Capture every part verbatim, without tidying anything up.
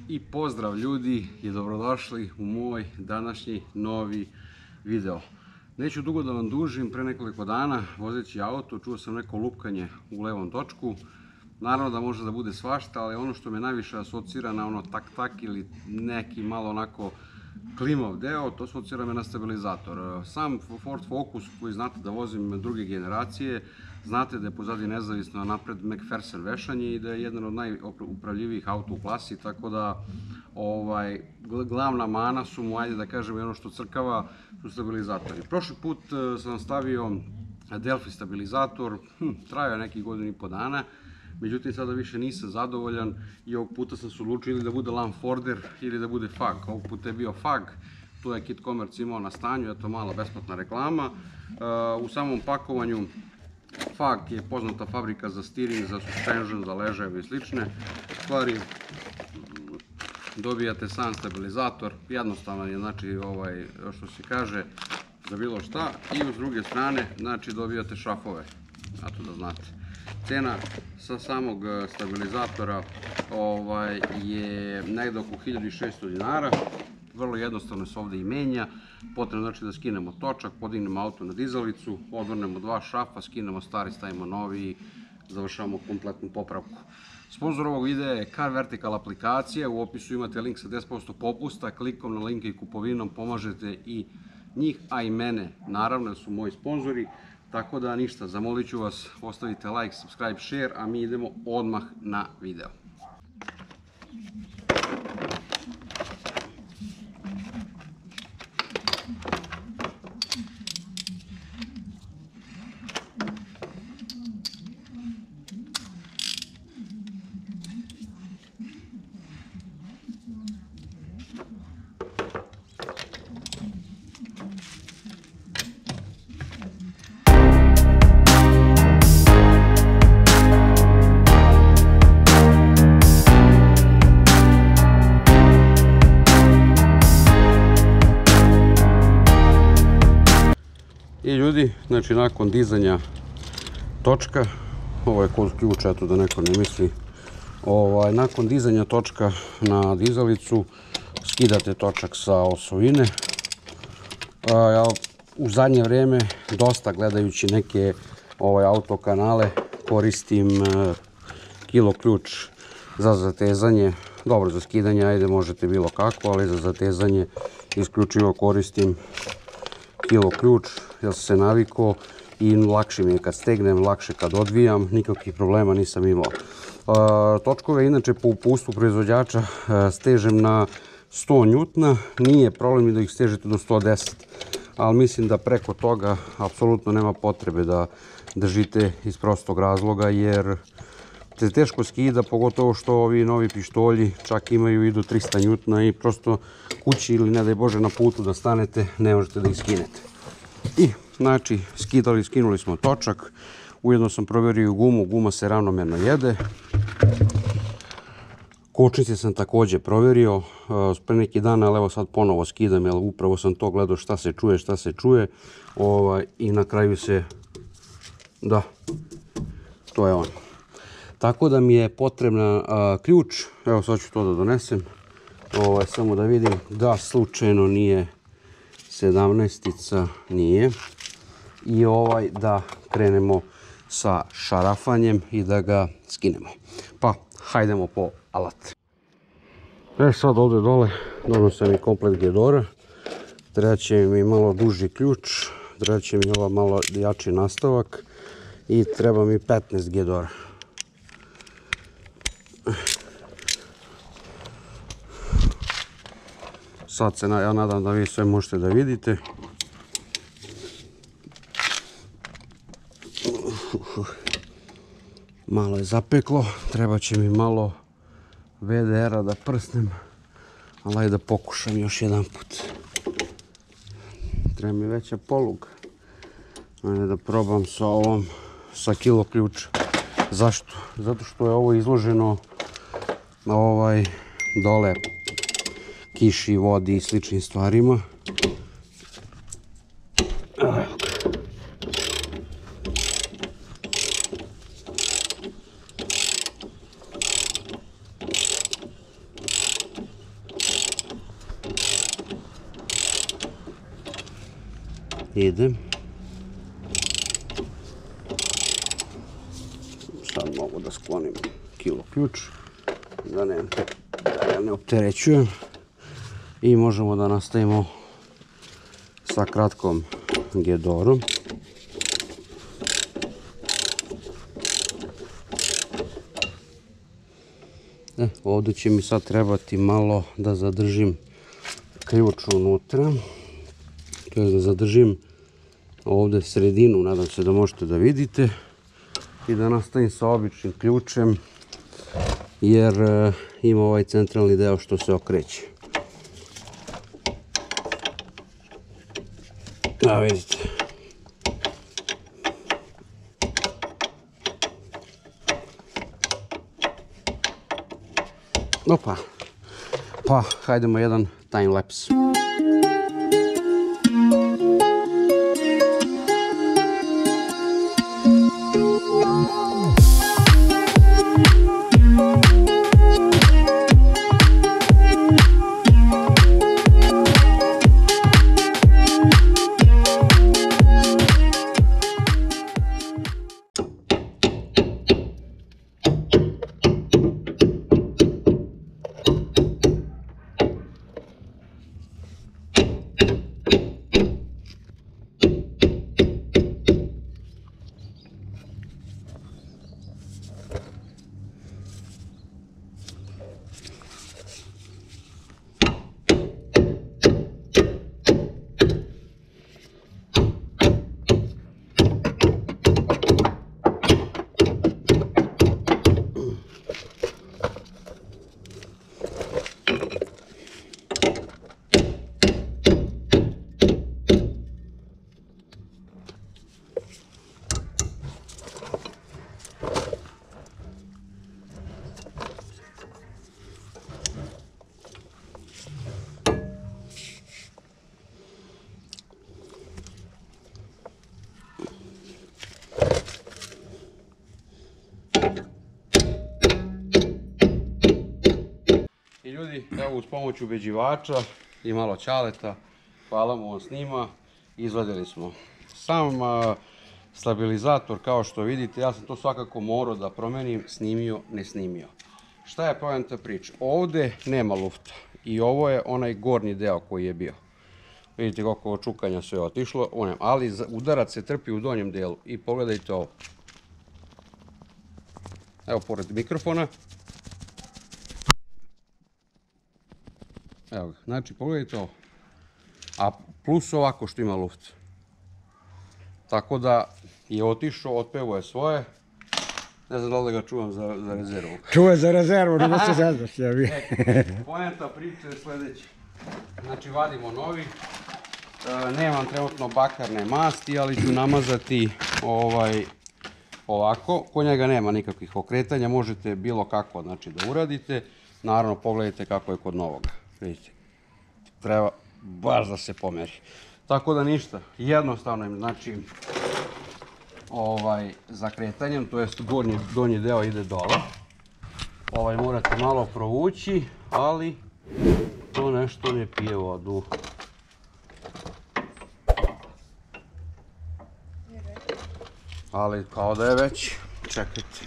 I pozdrav ljudi i dobrodošli u moj današnji novi video. Neću dugo da vam dužim, pre nekoliko dana vozeći auto čuo sam neko lupkanje u levom točku. Naravno da može da bude svašta, ali ono što me najviše asocira na ono tak-tak ili neki malo onako klimav deo, to asocira me na stabilizator. Sam Ford Focus koji znate da vozim druge generacije, znate da je pozadi nezavisno, a napred McPherson vešanje i da je jedan od najupravljivijih auto u klasi, tako da ovaj, glavna mana su mu, ajde da kažem, ono što crkava su stabilizatori. Prošli put sam stavio Delphi stabilizator, hm, trajao je nekih godinu i po dana, međutim sada više nisam zadovoljan i ovog puta sam se odlučio ili da bude Lamforder ili da bude Fag. Ovog puta je bio Fag, to je Kit Commerce imao na stanju, eto mala besplatna reklama. U samom pakovanju Fag je poznata fabrika za steering, za suspension, za ležajeve i slične stvari. Dobijate sam stabilizator, jednostavan je, znači ovaj, što se kaže, za bilo šta, i s druge strane, znači dobijate šrafove, eto da znate. Cena sa samog stabilizatora ovaj, je negde oko hiljadu šesto dinara, vrlo jednostavno se ovde i menja. Potrebno znači da skinemo točak, podignemo auto na dizalicu, odvrnemo dva šrafa, skinemo stari, stavimo novi i završavamo kompletnu popravku. Sponzor ovog videa je Car Vertical aplikacija, u opisu imate link sa deset posto popusta, klikom na link i kupovinom pomažete i njih, a i mene, naravno, su moji sponzori. Tako da ništa, zamolit ću vas, ostavite like, subscribe, share, a mi idemo odmah na video. I ljudi, znači nakon dizanja točka, ovo je kod ključa, eto da neko ne misli, ovaj, nakon dizanja točka na dizalicu skidate točak sa osovine. A, ja u zadnje vreme, dosta gledajući neke ovaj, auto kanale, koristim e, kilo ključ za zatezanje, dobro za skidanje, ajde možete bilo kako, ali za zatezanje isključivo koristim kilo ključ, jer sam se navikao i lakše mi je kad stegnem, lakše kad odvijam, nikakvih problema nisam imao. Točkove inače po uputstvu proizvođača stežem na sto njutona, nije problem i da ih stežete do sto deset, ali mislim da preko toga apsolutno nema potrebe da držite iz prostog razloga, jer se teško skida, pogotovo što ovi novi pištolji čak imaju i do trista njutona i prosto kući ili ne daj Bože na putu da stanete, ne možete da ih skinete. I znači skidali, skinuli smo točak, ujedno sam proverio gumu, guma se ravnomerno jede. Kočnice sam takođe proverio, pre neki dan, ali evo sad ponovo skidam, jer upravo sam to gledao šta se čuje, šta se čuje, ovaj, i na kraju se, da, to je on. Tako da mi je potrebna a, ključ, evo sad ću to da donesem, ovaj, samo da vidim da slučajno nije sedamnaestica, nije, i ovaj da krenemo sa šarafanjem i da ga skinemo. Pa, hajdemo po alat. E sad ovde dole donosim i komplet gedora, treba će mi malo duži ključ, treba će mi ova malo jači nastavak i treba mi petnaest gedora. Sad se ja nadam da vi sve možete da vidite. Malo je zapeklo, treba će mi malo V D R-a da prsnem, ali ajde da pokušam još jedan put. Treba mi veća poluga. Ajde da probam sa ovom, sa kilo ključa. Zašto? Zato što je ovo izloženo ovaj, dole kiši, vodi i sličnim stvarima. idem. Sad mogu da sklonim kilo ključ, da ne, da ja ne opterećujem. I možemo da nastavimo sa kratkom gedorom. E, ovdje će mi sad trebati malo da zadržim ključ unutra. To je da zadržim ovdje sredinu, nadam se da možete da vidite. I da nastavim sa običnim ključem, jer e, ima ovaj centralni deo što se okreće. A vidite. Opa. Pa, hajdemo jedan time lapse. I ljudi, evo uz pomoć ubeđivača i malo ćaleta, hvala mu, on snima, izvadili smo. Sam a, stabilizator, kao što vidite, ja sam to svakako morao da promenim, snimio, ne snimio. Šta je poenta priče? Ovdje nema lufta i ovo je onaj gornji deo koji je bio. Vidite koliko čukanja sve je otišlo, ali udarac se trpi u donjem delu. I pogledajte ovo. Evo pored mikrofona. Evo ga, znači pogledajte ovo. A plus ovako što ima luft. Tako da je otišao, otpevo je svoje. Ne znam da li ga čuvam za, za rezervu. Čuvaj za rezervu, nema se zazvaš, ja bi. Poenta priče je sljedeća. Znači vadimo novi. E, nemam trenutno bakarne masti, ali ću namazati ovaj, ovako. Kod njega nema nikakvih okretanja, možete bilo kako znači, da uradite. Naravno pogledajte kako je kod novoga. Vidite, treba baš da se pomeri. Tako da ništa, jednostavno im znači ovaj, za kretanjem, to jest gornji, donji deo ide dole. Ovaj morate malo provući, ali to nešto ne pije vodu. Ali kao da je već, čekajte.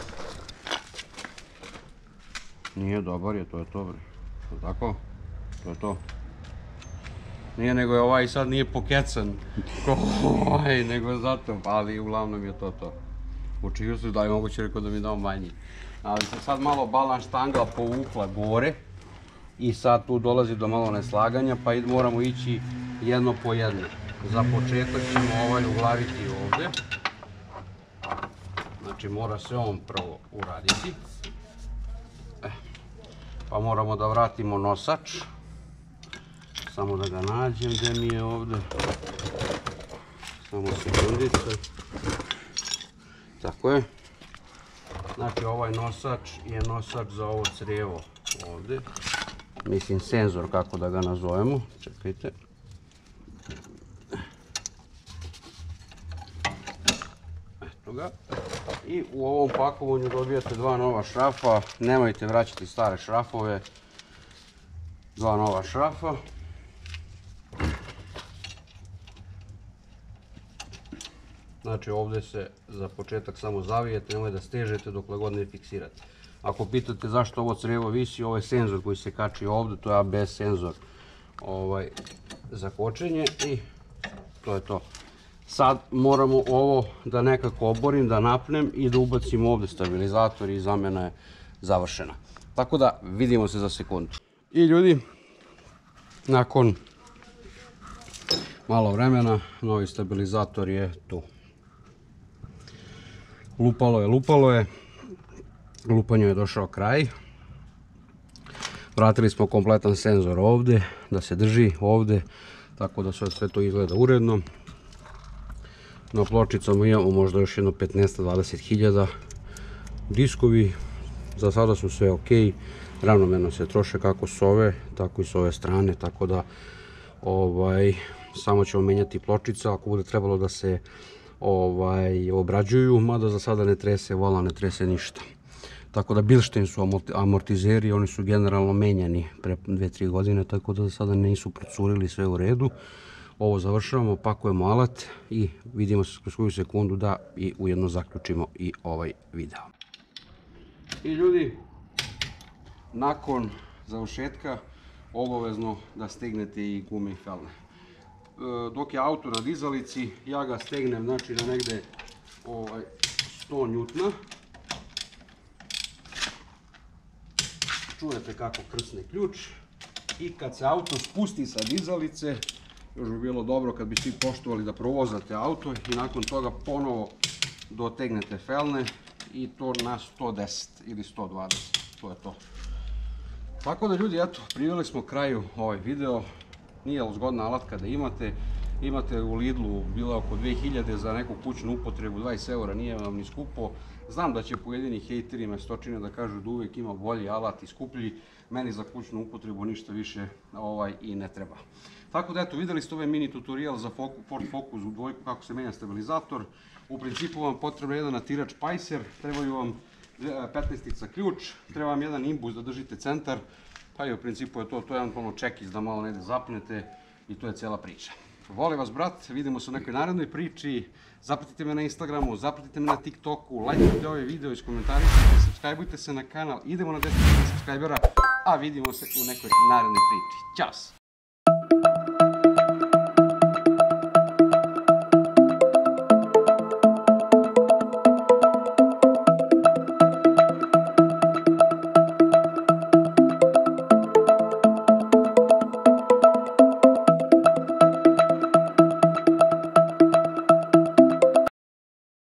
Nije dobar je, to je to bre. Tako? To je to. Nije nego je ovaj sad nije pokecan ko ovaj, nego zato, ali uglavnom je to to. Učio se da je moguće rekao da mi dao manji. Ali se sad malo balans štangla povukla gore i sad tu dolazi do malo neslaganja, pa moramo ići jedno po jedno. Za početak ćemo ovaj uglaviti ovdje. Znači mora se on prvo uraditi. Pa moramo da vratimo nosač. Samo da ga nađem gdje mi je ovdje. Samo sekundice. Tako je. Znači ovaj nosač je nosač za ovo crijevo ovdje. Mislim senzor kako da ga nazovemo. Čekajte. Eto ga. I u ovom pakovanju dobijate dva nova šrafa. Nemojte vraćati stare šrafove. Dva nova šrafa. Znači ovdje se za početak samo zavijete, nemoj da stežete dokle god ne fiksirate. Ako pitate zašto ovo crijevo visi, ovo je senzor koji se kači ovdje, to je A B S senzor ovaj, za kočenje i to je to. Sad moramo ovo da nekako oborim, da napnem i da ubacim ovdje stabilizator i zamjena je završena. Tako da vidimo se za sekundu. I ljudi, nakon malo vremena, novi stabilizator je tu. Lupalo je, lupalo je. Lupanju je došao kraj. Vratili smo kompletan senzor ovdje, da se drži ovdje, tako da sve to izgleda uredno. Na pločicama imamo možda još jedno petnaest do dvadeset hiljada. Diskovi, za sada su sve ok, ravnomjerno se troše kako s ove, tako i s ove strane, tako da ovaj, samo ćemo menjati pločice ako bude trebalo da se ovaj, obrađuju, mada za sada ne trese volan, ne trese ništa. Tako da Bilstein su amortizeri, oni su generalno menjani pre dve tri godine, tako da za sada nisu procurili, sve u redu. Ovo završavamo, pakujemo alat i vidimo se kroz koju sekundu da i ujedno zaključimo i ovaj video. I ljudi, nakon završetka obavezno da stegnete i gume i felne. Dok je auto na dizalici, ja ga stegnem znači na negde ovaj, sto njutna. Čujete kako krsne ključ i kad se auto spusti sa dizalice, još bi bilo dobro kad bi svi poštovali da provozate auto i nakon toga ponovo dotegnete felne i to na sto deset ili sto dvadeset, to je to. Tako da ljudi, eto, priveli smo kraju ovaj video. Nije zgodna alatka da imate. Imate u Lidlu, bila oko dve hiljade za neku kućnu upotrebu, dvadeset eura, nije vam ni skupo. Znam da će pojedini hejteri mestočine da kažu da uvijek ima bolji alat i skuplji. Meni za kućnu upotrebu ništa više ovaj, i ne treba. Tako da eto, vidjeli ste ovaj mini tutorial za Ford Focus u dvojku, kako se menja stabilizator. U principu vam potrebno jedan natirač Pacer, trebaju vam petnaestica ključ, treba vam jedan imbus da držite centar, pa i u principu je to, to je jedan polno čekić da malo negdje zapnete i to je cijela priča. Volim vas brat, vidimo se u nekoj narednoj priči, zapratite me na Instagramu, zapratite me na TikToku, lajkujte ovaj video, iskomentarišite, subscribeujte se na kanal, idemo na deset hiljada subscribera, a vidimo se u nekoj narednoj priči. Ćao!